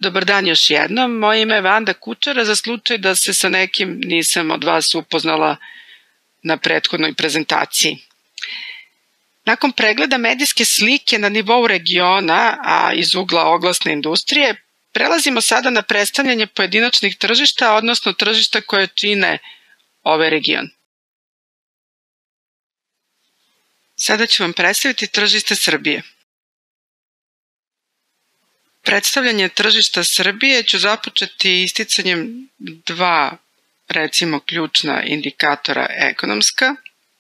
Dobar dan još jednom. Moje ime je Vanda Kučera. Za slučaj da se sa nekim nisam od vas upoznala na prethodnoj prezentaciji. Nakon pregleda medijske slike na nivou regiona, a iz ugla oglasne industrije, prelazimo sada na predstavljanje pojedinačnih tržišta, odnosno tržišta koje čine ovaj region. Sada ću vam predstaviti tržište Srbije. Predstavljanje tržišta Srbije ću započeti isticanjem dva, recimo, ključna indikatora ekonomska.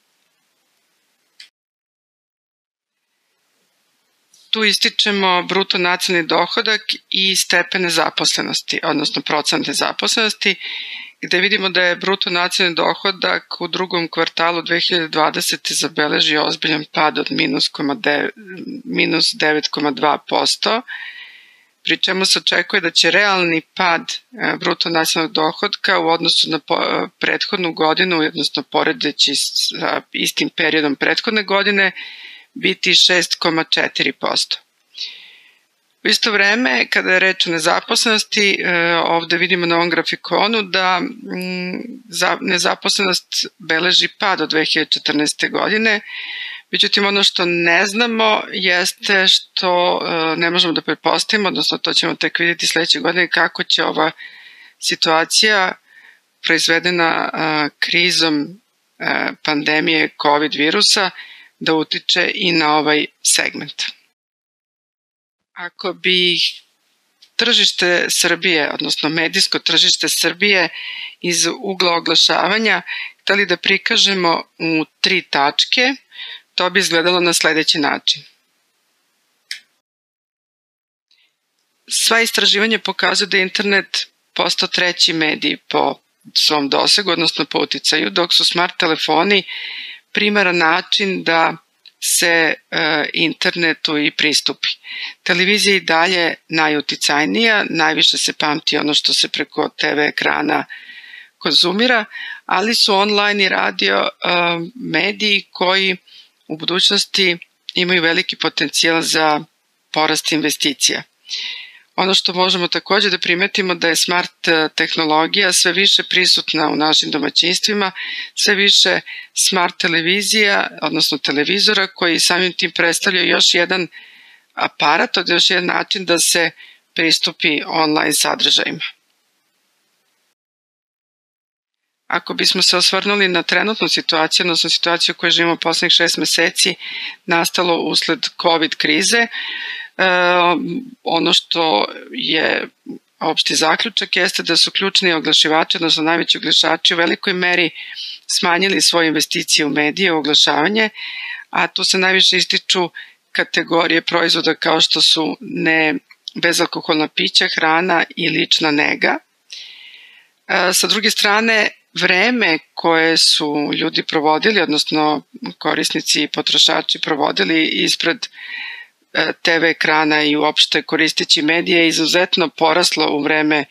Tu ističemo bruto nacionalni dohodak i stepen nezaposlenosti, odnosno procent nezaposlenosti, gde vidimo da je bruto nacionalni dohodak u drugom kvartalu 2020. zabeležio ozbiljan pad od minus 9,2%, pri čemu se očekuje da će realni pad bruto nacionalnog dohodka u odnosu na prethodnu godinu, odnosno poredeći sa istim periodom prethodne godine, biti 6,4%. U isto vreme, kada je reč o nezaposlenosti, ovde vidimo na ovom grafikonu da nezaposlenost beleži pad od 2014. godine, međutim ono što ne znamo jeste što ne možemo da pretpostavimo, odnosno to ćemo tek vidjeti sledeće godine, kako će ova situacija proizvedena krizom pandemije COVID virusa da utiče i na ovaj segment. Ako bi tržište Srbije, odnosno medijsko tržište Srbije iz ugla oglašavanja hteli da prikažemo u 3 tačke, to bi izgledalo na sledeći način. Sva istraživanja pokazuju da je internet postao treći medij po svom dosegu, odnosno po uticaju, dok su smart telefoni primaran način da se internetu i pristupi. Televizija je i dalje najuticajnija, najviše se pamti ono što se preko TV ekrana konzumira, ali su online i radio mediji koji u budućnosti imaju veliki potencijal za porast investicija. Ono što možemo takođe da primetimo da je smart tehnologija sve više prisutna u našim domaćinstvima, sve više smart televizija, odnosno televizora koji samim tim predstavljaju još jedan aparat, još jedan način da se pristupi online sadržajima. Ako bismo se osvrnuli na trenutnu situaciju, odnosno situaciju koju živimo poslednjih 6 meseci, nastalo usled COVID krize, ono što je opšti zaključak jeste da su ključni oglašivači, odnosno najveći oglašivači u velikoj meri smanjili svoje investicije u medije, u oglašavanje, a tu se najviše ističu kategorije proizvoda kao što su bezalkoholna pića, hrana i lična nega. Sa druge strane, vreme koje su ljudi provodili, odnosno korisnici i potrošači provodili ispred TV ekrana i uopšte koristeći medije je izuzetno poraslo u vreme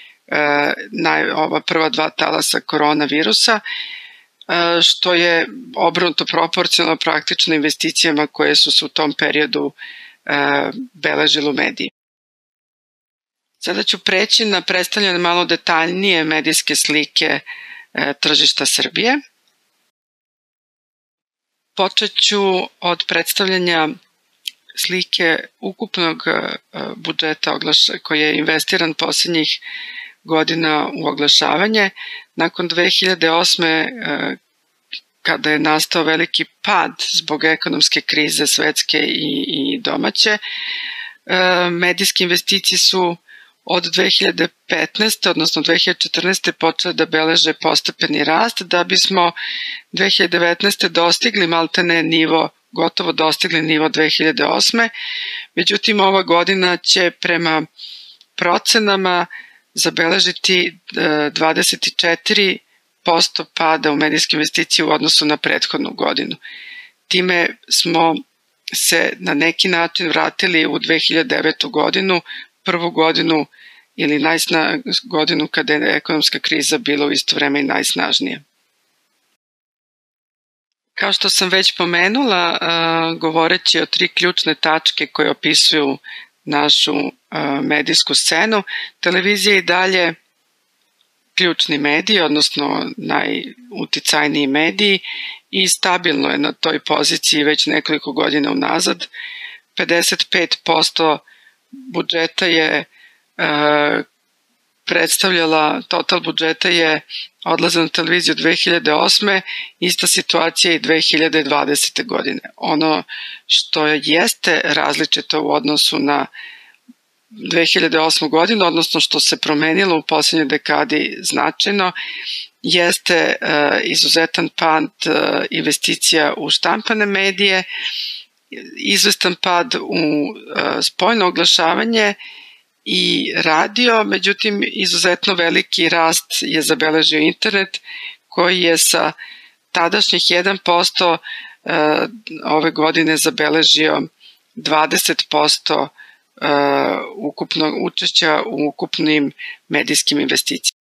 ova prva 2 talasa koronavirusa, što je obrnuto proporcionalno praktično investicijama koje su se u tom periodu beležile u mediji. Sada ću preći na predstavljanje malo detaljnije medijske slike tržišta Srbije. Počet ću od predstavljanja slike ukupnog budžeta koji je investiran poslednjih godina u oglašavanje. Nakon 2008. Kada je nastao veliki pad zbog ekonomske krize svetske i domaće, medijske investicije su od 2015. odnosno 2014. počele da beleže postepeni rast, da bismo 2019. dostigli maltene nivo, gotovo dostigli nivo 2008. Međutim, ova godina će prema procenama zabeležiti 24% pada u medijske investicije u odnosu na prethodnu godinu. Time smo se na neki način vratili u 2009. godinu, prvu godinu ili godinu kada je ekonomska kriza bila u isto vreme i najsnažnija. Kao što sam već pomenula, govoreći o 3 ključne tačke koje opisuju našu medijsku scenu. Televizija je i dalje ključni medij, odnosno najuticajniji medij i stabilno je na toj poziciji već nekoliko godina unazad. 55% budžeta je predstavljala, total budžeta je odlazio na televiziju 2008. Ista situacija i 2020. godine. Ono što jeste različito u odnosu na 2008. godinu, odnosno što se promenilo u poslednjoj dekadi značajno, jeste izuzetan pad investicija u štampane medije, izvestan pad u spoljno oglašavanje i radio, međutim izuzetno veliki rast je zabeležio internet koji je sa tadašnjih 1% ove godine zabeležio 20% ukupnog učešća u ukupnim medijskim investicijama.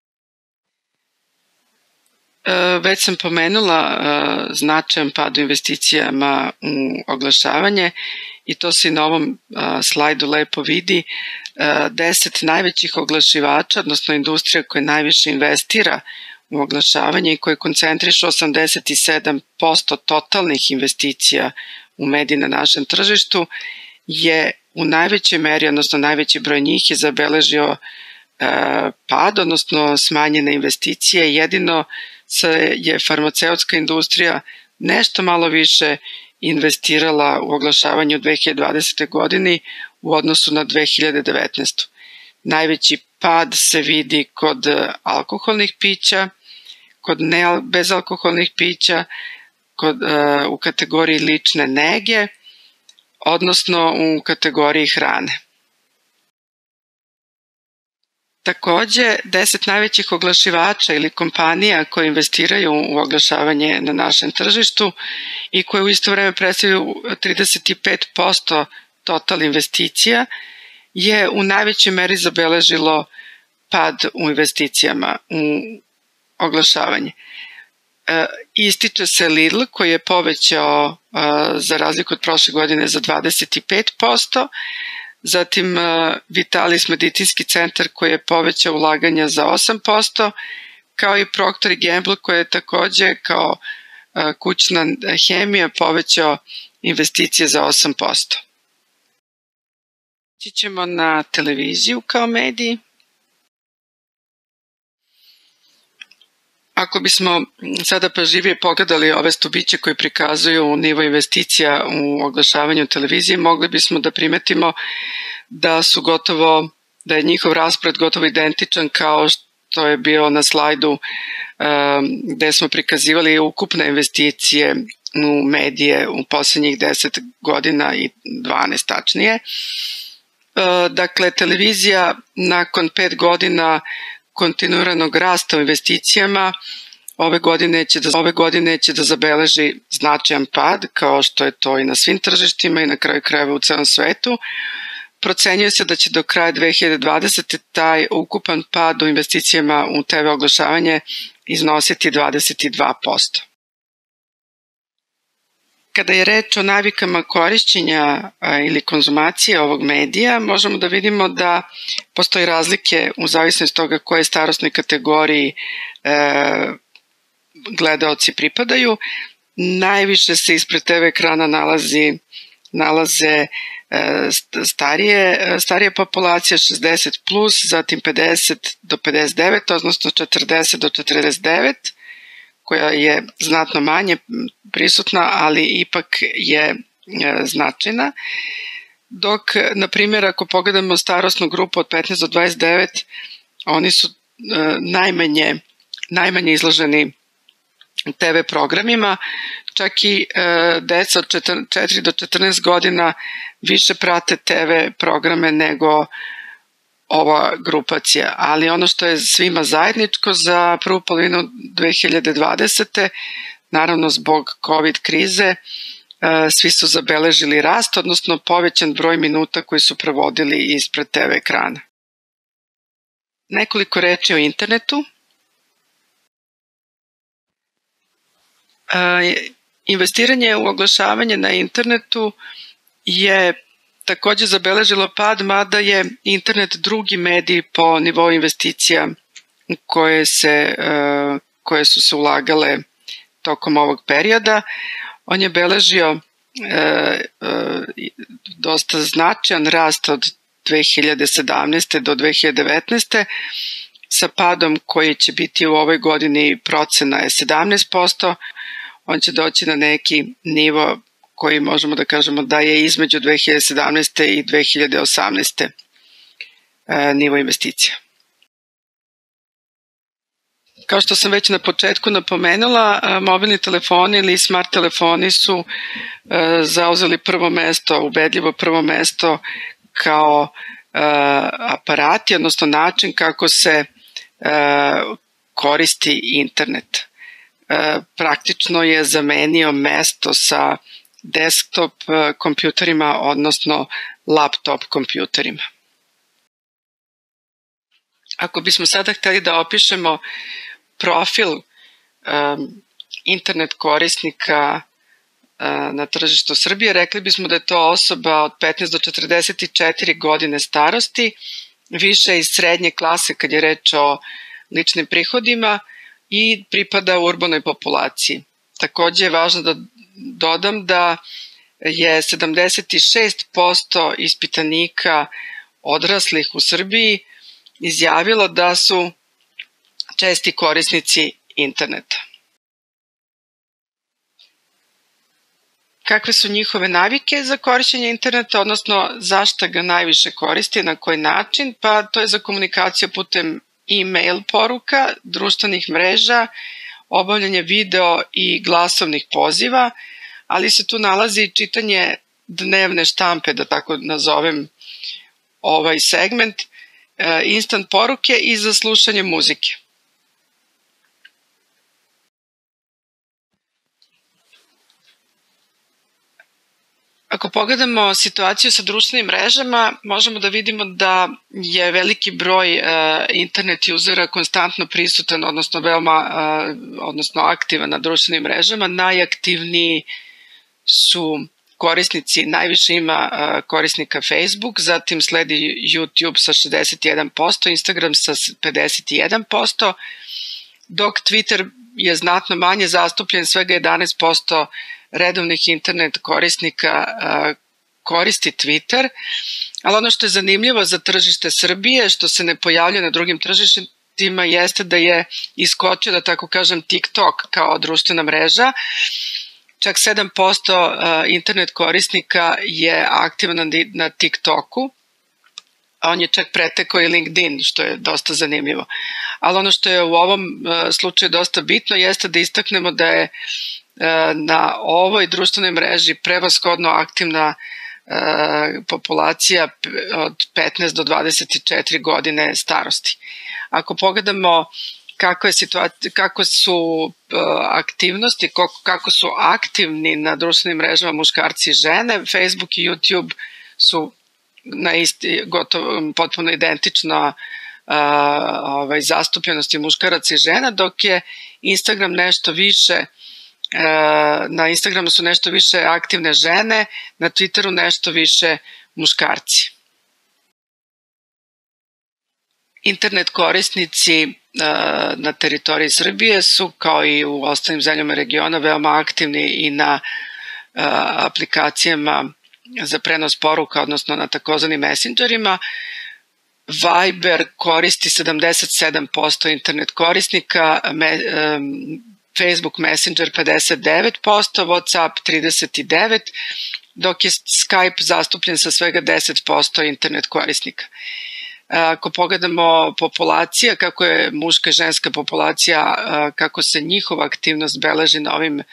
Već sam pomenula značajan pad u investicijama u oglašavanje i to se i na ovom slajdu lepo vidi. 10 najvećih oglašivača, odnosno industrija koja najviše investira u oglašavanje i koje koncentrišu 87% totalnih investicija u mediji na našem tržištu, je u najvećoj meri, odnosno najveći broj njih je zabeležio pad, odnosno smanjene investicije. Jedino je farmaceutska industrija nešto malo više investirala u oglašavanje u 2020. godini u odnosu na 2019. Najveći pad se vidi kod alkoholnih pića, kod bezalkoholnih pića, u kategoriji lične nege, odnosno u kategoriji hrane. Takođe, 10 najvećih oglašivača ili kompanija koje investiraju u oglašavanje na našem tržištu i koje u isto vreme predstavljaju 35% total investicija je u najvećoj meri zabeležilo pad u investicijama u oglašavanje. Ističe se Lidl koji je povećao za razliku od prošle godine za 25%, zatim Vitalis medicinski centar koji je povećao ulaganja za 8%, kao i Procter & Gamble koji je takođe kao kućna hemija povećao investicije za 8%. Ići ćemo na televiziju kao mediji. Ako bismo sada pažljivije pogledali ove stubiće koji prikazuju nivo investicija u oglašavanju televizije, mogli bismo da primetimo da je njihov raspored gotovo identičan kao što je bio na slajdu gde smo prikazivali ukupne investicije u medije u poslednjih 10 godina i 12 tačnije. Dakle, televizija nakon 5 godina kontinuiranog rasta u investicijama ove godine će da zabeleži značajan pad, kao što je to i na svim tržištima i na kraju krajeva u celom svetu. Procenjuje se da će do kraja 2020. taj ukupan pad u investicijama u TV oglašavanje iznositi 22%. Kada je reč o navikama korišćenja ili konzumacije ovog medija, možemo da vidimo da postoji razlike u zavisnosti toga koje starosnoj kategoriji gledaoci pripadaju. Najviše se ispred TV ekrana nalaze starije populacije 60+, zatim 50 do 59, odnosno 40 do 49, koja je znatno manje prisutna, ali ipak je značajna. Dok, na primjer, ako pogledamo starosnu grupu od 15 do 29, oni su najmanje izloženi TV programima, čak i deca od 4 do 14 godina više prate TV programe nego ova grupacija, ali ono što je svima zajedničko za prvu polovinu 2020. naravno zbog COVID krize, svi su zabeležili rast, odnosno povećan broj minuta koji su provodili ispred TV ekrana. Nekoliko reči o internetu. Investiranje u oglašavanje na internetu je takođe zabeležilo pad, mada je internet drugi medij po nivou investicija koje su se ulagale tokom ovog perioda. On je beležio dosta značajan rast od 2017. do 2019. sa padom koji će biti u ovoj godini, procena je 17%, on će doći na neki nivo koji možemo da kažemo da je između 2017. i 2018. nivo investicija. Kao što sam već na početku napomenula, mobilni telefoni ili smart telefoni su zauzeli prvo mesto, ubedljivo prvo mesto kao aparati, odnosno način kako se koristi internet. Praktično je zamenio mesto sa desktop kompjuterima, odnosno laptop kompjuterima. Ako bismo sada hteli da opišemo profil internet korisnika na tržištu Srbije, rekli bismo da je to osoba od 15 do 44 godine starosti, više iz srednje klase kad je reč o ličnim prihodima i pripada urbanoj populaciji. Takođe je važno da dodam da je 76% ispitanika odraslih u Srbiji izjavilo da su česti korisnici interneta. Kakve su njihove navike za korišćenje interneta, odnosno zašto ga najviše koristi, na koji način? Pa to je za komunikaciju putem e-mail poruka, društvenih mreža, obavljanje video i glasovnih poziva, ali se tu nalazi čitanje dnevne štampe, da tako nazovem ovaj segment, instant poruke i za slušanje muzike. Ako pogledamo situaciju sa društvenim mrežama, možemo da vidimo da je veliki broj internet usera konstantno prisutan, odnosno aktivan na društvenim mrežama. Najaktivniji su korisnici, najviše ima korisnika Facebook, zatim sledi YouTube sa 61%, Instagram sa 51%, dok Twitter je znatno manje zastupljen, svega 11% redovnih internet korisnika koristi Twitter, ali ono što je zanimljivo za tržište Srbije, što se ne pojavlja na drugim tržištima, jeste da je iskočio, da tako kažem, TikTok kao društvena mreža. Čak 7% internet korisnika je aktivan na TikToku, a on je čak pretekao i LinkedIn, što je dosta zanimljivo. Ali ono što je u ovom slučaju dosta bitno jeste da istaknemo da je na ovoj društvenoj mreži prevashodno aktivna populacija od 15 do 24 godine starosti. Ako pogledamo kako su aktivnosti, kako su aktivni na društvenim mrežama muškarci i žene, Facebook i YouTube su na isti, gotovo potpuno identično zastupljenosti muškaraca i žena, dok je Instagram nešto više, na Instagramu su nešto više aktivne žene, na Twitteru nešto više muškarci. Internet korisnici na teritoriji Srbije su, kao i u ostalim zemljama regiona, veoma aktivni i na aplikacijama za prenos poruka, odnosno na takozvanim messengerima. Viber koristi 77% internet korisnika, Facebook Messenger 59%, WhatsApp 39%, dok je Skype zastupljen sa svega 10% internet korisnika. Ako pogledamo populacija, kako je muška i ženska populacija, kako se njihova aktivnost beleži na ovim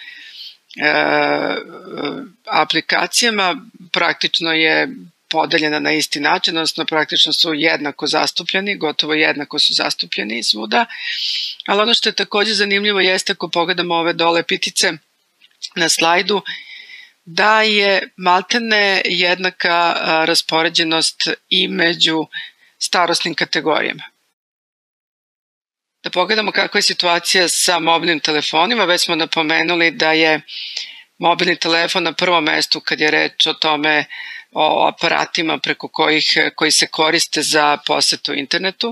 aplikacijama, praktično je podeljena na isti način, odnosno praktično su jednako zastupljeni, gotovo jednako su zastupljeni svuda, ali ono što je takođe zanimljivo jeste, ako pogledamo ove dole pitice na slajdu, da je maltene jednaka raspoređenost i među starosnim kategorijama. Da pogledamo kakva je situacija sa mobilnim telefonima, već smo napomenuli da je mobilni telefon na prvom mestu kad je reč o tome o aparatima preko koji se koriste za posetu internetu.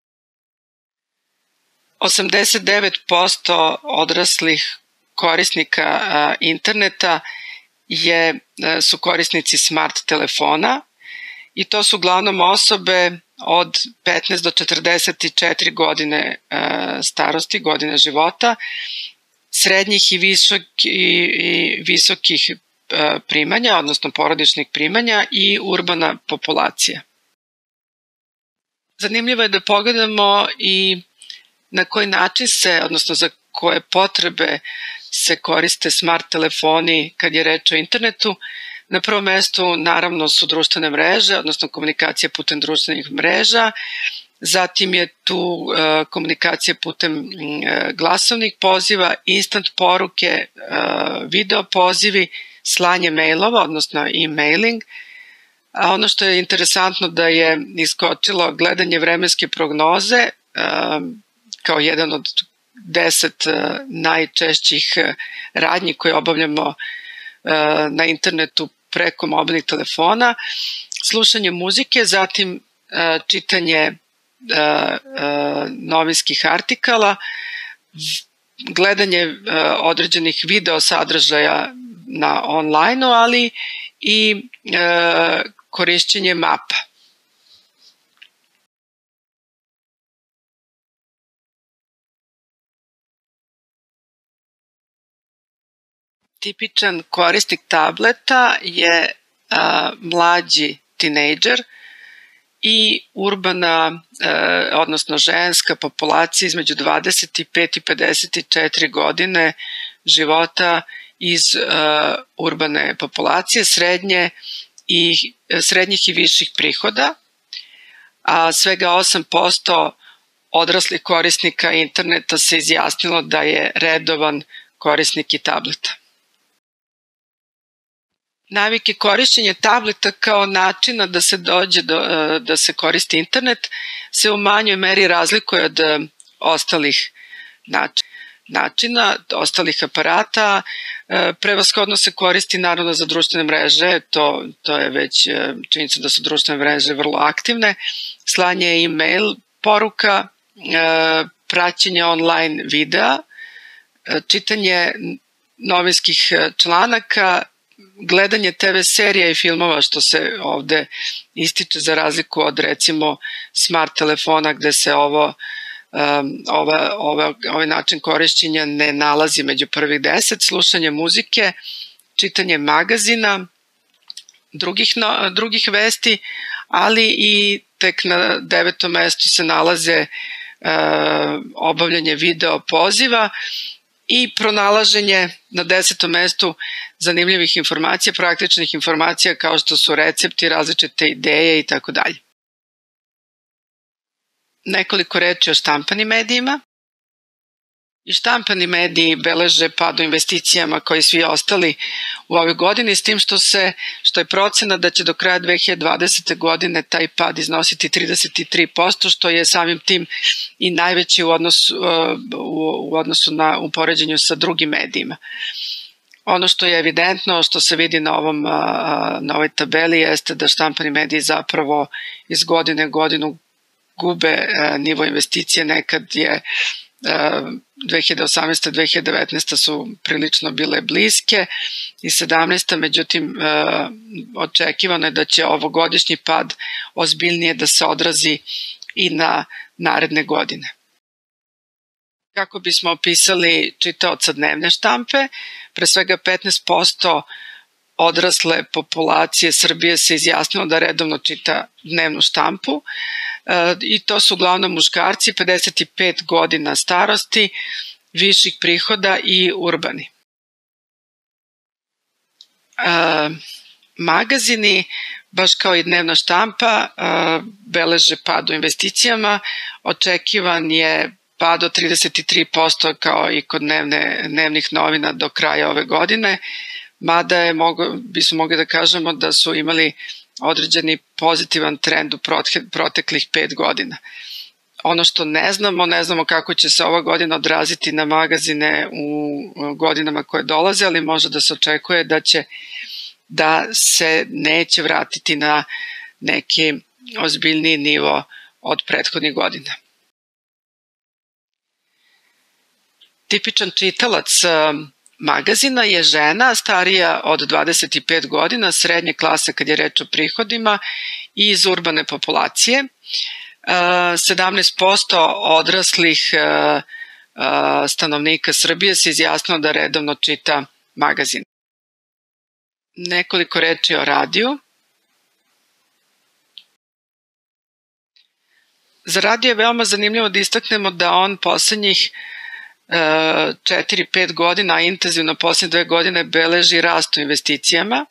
89% odraslih korisnika interneta su korisnici smart telefona i to su uglavnom osobe od 15 do 44 godine starosti, godine života, srednjih i visokih primanja, odnosno porodičnih primanja i urbana populacija. Zanimljivo je da pogledamo i na koji način odnosno za koje potrebe se koriste smart telefoni kad je reč o internetu. Na prvom mestu naravno su društvene mreže, odnosno komunikacija putem društvenih mreža, zatim je tu komunikacija putem glasovnih poziva, instant poruke, video pozivi, slanje mailova, odnosno e-mailing. A ono što je interesantno da je iskočilo gledanje vremenske prognoze kao jedan od 10 najčešćih radnji koje obavljamo na internetu preko mobilnih telefona, slušanje muzike, zatim čitanje novinskih artikala, gledanje određenih video sadržaja na online-u, ali i korišćenje mapa. Tipičan korisnik tableta je mlađi tinejdžer i urbana, odnosno ženska populacija između 25 i 54 godine života iz urbane populacije, srednjih i viših prihoda, a svega 8% odraslih korisnika interneta se izjasnilo da je redovan korisnik i tableta. Navike korišćenja tableta kao načina da se dođe da se koristi internet se u manjoj meri razlikuje od ostalih načina, ostalih aparata. Prevashodno se koristi naravno za društvene mreže, to je već činjenica da su društvene mreže vrlo aktivne, slanje e-mail poruka, praćenje online videa, čitanje novinskih članaka, gledanje TV serija i filmova, što se ovde ističe za razliku od recimo smart telefona gde se ovaj način korišćenja ne nalazi među prvih 10, slušanje muzike, čitanje magazina, drugih vesti, ali i tek na 9. mestu se nalaze obavljanje video poziva i pronalaženje na 10. mestu zanimljivih informacija, praktičnih informacija kao što su recepti, različite ideje i tako dalje. Nekoliko reči o štampanim medijima. I štampani mediji beleže pad u investicijama kao i svi ostali u ovoj godini, s tim što je procena da će do kraja 2020. godine taj pad iznositi 33%, što je samim tim i najveći u poređenju sa drugim medijima. Ono što je evidentno, što se vidi na ovoj tabeli, jeste da štampani mediji zapravo iz godine u godinu gube nivo investicije. Nekad je 2018. 2019. su prilično bile bliske i 2017. Međutim, očekivano je da će ovogodišnji pad ozbiljnije da se odrazi i na naredne godine. Kako bismo opisali čitaoca dnevne štampe, pre svega 15% odrasle populacije Srbije se izjasnilo da redovno čita dnevnu štampu i to su uglavnom muškarci 55 godina starosti, viših prihoda i urbani. Magazini, baš kao i dnevna štampa, beleže pad u investicijama. Očekivan je pad od 33% kao i kod dnevnih novina do kraja ove godine, mada bismo mogli da kažemo da su imali određeni pozitivan trend u proteklih 5 godina. Ono što ne znamo kako će se ova godina odraziti na magazine u godinama koje dolaze, ali može da se očekuje da će da se neće vratiti na neki ozbiljniji nivo od prethodnih godina. Tipičan čitalac magazina je žena starija od 25 godina, srednje klase kad je reč o prihodima i iz urbane populacije. 17% odraslih stanovnika Srbije se izjasnilo da redovno čita magazin. Nekoliko reči o radiju. Za radio je veoma zanimljivo da istaknemo da on poslednjih 4-5 godina, a intenzivno poslednje 2 godine beleži rast u investicijama.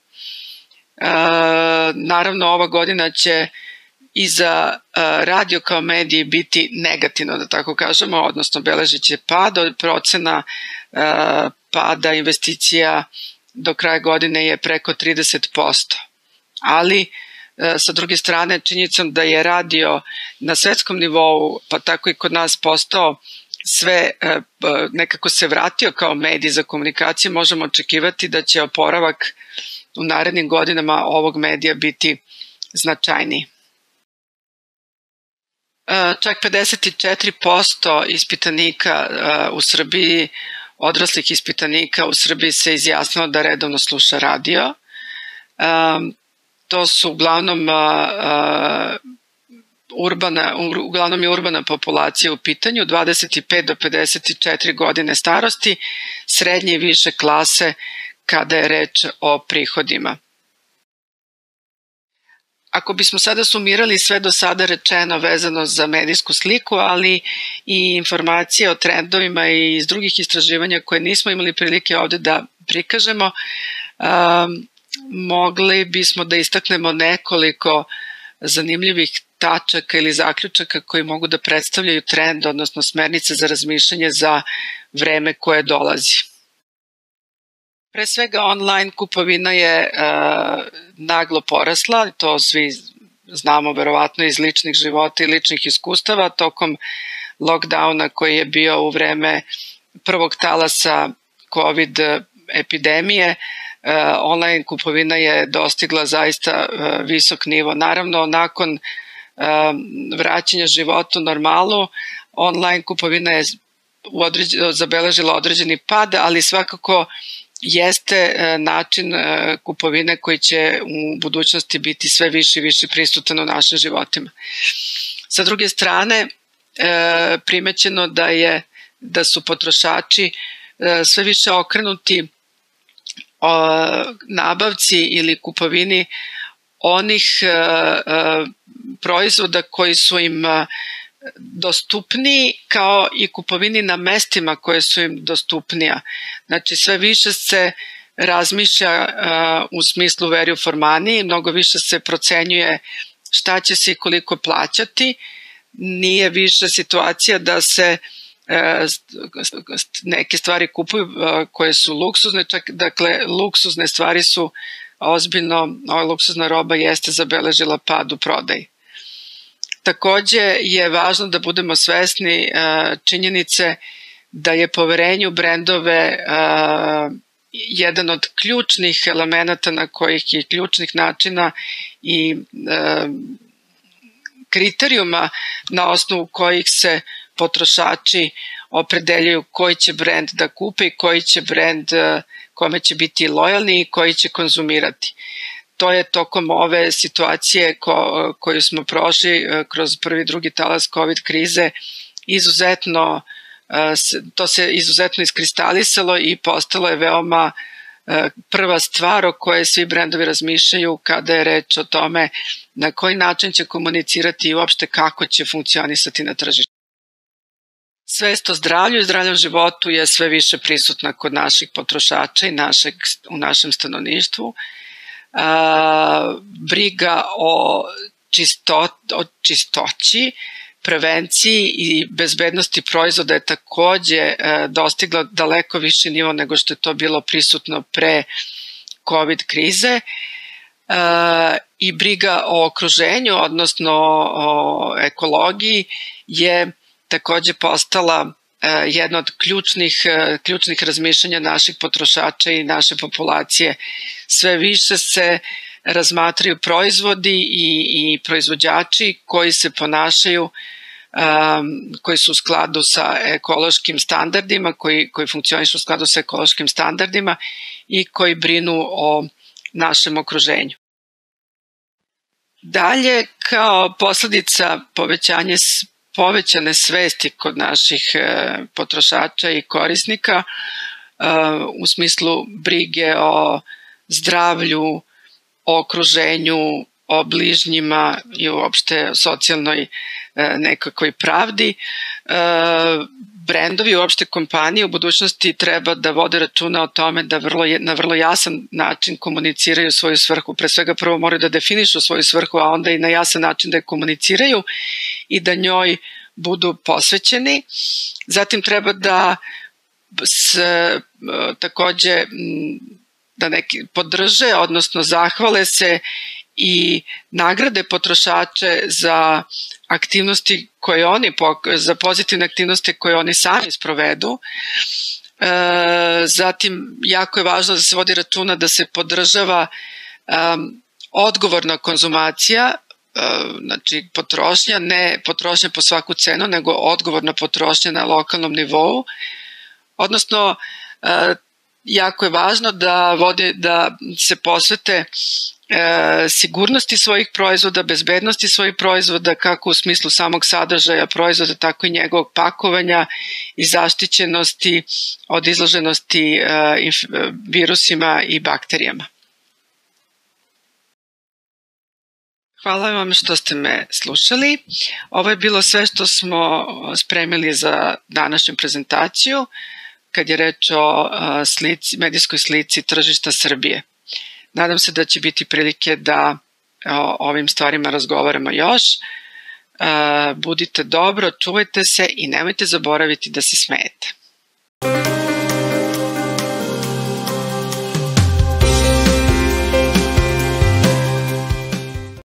Naravno, ova godina će i za radio kao mediji biti negativno, da tako kažemo, odnosno beležit će pad, procena pada investicija do kraja godine je preko 30%. Ali, sa druge strane, činjenicom da je radio na svetskom nivou, pa tako i kod nas postao sve, nekako se vratio kao medij za komunikaciju, možemo očekivati da će oporavak u narednim godinama ovog medija biti značajniji. Čak 54% ispitanika u Srbiji, odraslih ispitanika u Srbiji se izjasnilo da redovno sluša radio. To su uglavnom je urbana populacija u pitanju, 25 do 54 godine starosti, srednje i više klase kada je reč o prihodima. Ako bismo sada sumirali sve do sada rečeno vezano za medijsku sliku, ali i informacije o trendovima i iz drugih istraživanja koje nismo imali prilike ovde da prikažemo, mogli bismo da istaknemo nekoliko zanimljivih tačaka ili zaključaka koji mogu da predstavljaju trend, odnosno smernice za razmišljanje za vreme koje dolazi. Pre svega online kupovina je naglo porasla, to svi znamo verovatno iz ličnih života i ličnih iskustava, tokom lockdowna koji je bio u vreme prvog talasa COVID epidemije, online kupovina je dostigla zaista visok nivo. Naravno, nakon vraćanja života u normalu, online kupovina je zabeležila određeni pad, ali svakako jeste način kupovine koji će u budućnosti biti sve više i više prisutan u našim životima. Sa druge strane, primećeno da su potrošači sve više okrenuti nabavci ili kupovini onih proizvoda koji su im dostupniji, kao i kupovini na mestima koje su im dostupnija. Znači, sve više se razmišlja u smislu value for money, mnogo više se procenjuje šta će se i koliko plaćati. Nije više situacija da se neke stvari kupuju koje su luksuzne, dakle luksuzne stvari su ozbiljno, ova luksuzna roba jeste zabeležila pad u prodaji. Takođe je važno da budemo svesni činjenice da je poverenje u brendove jedan od ključnih elemenata na kojih je ključnih načina i kriterijuma na osnovu kojih se potrošači opredeljuju koji će brend da kupe i koji će brend kome će biti lojalni i koji će konzumirati. To je tokom ove situacije koju smo prošli kroz prvi i drugi talas COVID krize to se izuzetno iskristalisalo i postalo je veoma prva stvar o kojoj svi brendovi razmišljaju kada je reč o tome na koji način će komunicirati i uopšte kako će funkcionisati na tržištu. Svest o zdravlju i zdravljem životu je sve više prisutna kod naših potrošača i u našem stanovništvu. Briga o čistoći, prevenciji i bezbednosti proizvoda je takođe dostigla daleko viši nivo nego što je to bilo prisutno pre COVID krize. I briga o okruženju, odnosno o ekologiji, je takođe postala jedno od ključnih razmišljanja naših potrošača i naše populacije. Sve više se razmatraju proizvodi i proizvođači koji se ponašaju, koji su u skladu sa ekološkim standardima, koji funkcionišu u skladu sa ekološkim standardima i koji brinu o našem okruženju. Dalje, kao posledica povećane svesti kod naših potrošača i korisnika u smislu brige o zdravlju, o okruženju, o bližnjima i uopšte socijalnoj nekakvoj pravdi, brendovi, uopšte kompanije u budućnosti treba da vode računa o tome da na vrlo jasan način komuniciraju svoju svrhu. Pre svega prvo moraju da definišu svoju svrhu, a onda i na jasan način da je komuniciraju i da njoj budu posvećeni. Zatim treba da takođe da neki podrže, odnosno zahvale se i nagrade potrošače za aktivnosti koje za pozitivne aktivnosti koje oni sami sprovedu. Zatim, jako je važno da se vodi računa da se podržava odgovorna konzumacija, znači potrošnja, ne potrošnja po svaku cenu, nego odgovorna potrošnja na lokalnom nivou, odnosno jako je važno da se posvete sigurnosti svojih proizvoda, bezbednosti svojih proizvoda, kako u smislu samog sadržaja proizvoda, tako i njegovog pakovanja i zaštićenosti od izloženosti virusima i bakterijama. Hvala vam što ste me slušali. Ovo je bilo sve što smo spremili za današnju prezentaciju kad je reč o medijskoj slici tržišta Srbije. Nadam se da će biti prilike da o ovim stvarima razgovaramo još. Budite dobro, čuvajte se i nemojte zaboraviti da se smejete.